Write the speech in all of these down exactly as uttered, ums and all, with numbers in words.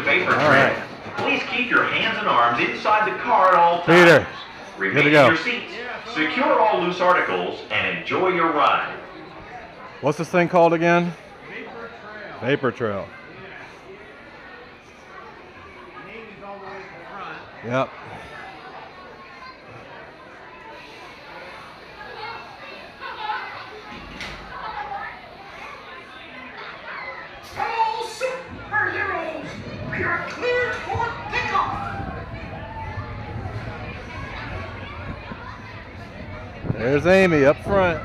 Vapor Trail. Right. Please keep your hands and arms inside the car at all times. Peter, Remain good to in go. your seats. Secure all loose articles and enjoy your ride. What's this thing called again? Vapor Trail. Vapor Trail. The name is all the way to the front. Yep. All superheroes, we are cleared for takeoff. There's Amy up front.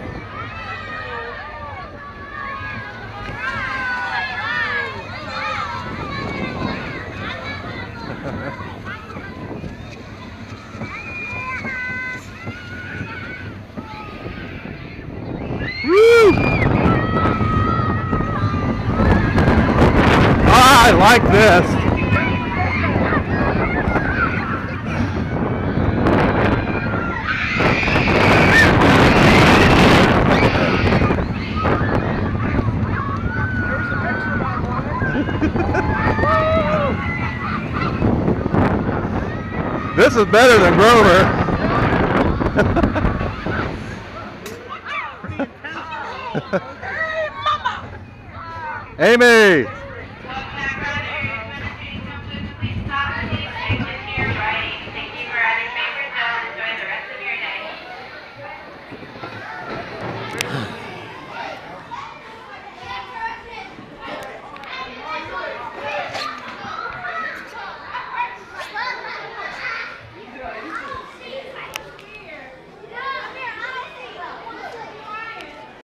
Woo! I like this. There's a picture of my boy. This is better than Grover. Hey, Mama! Amy!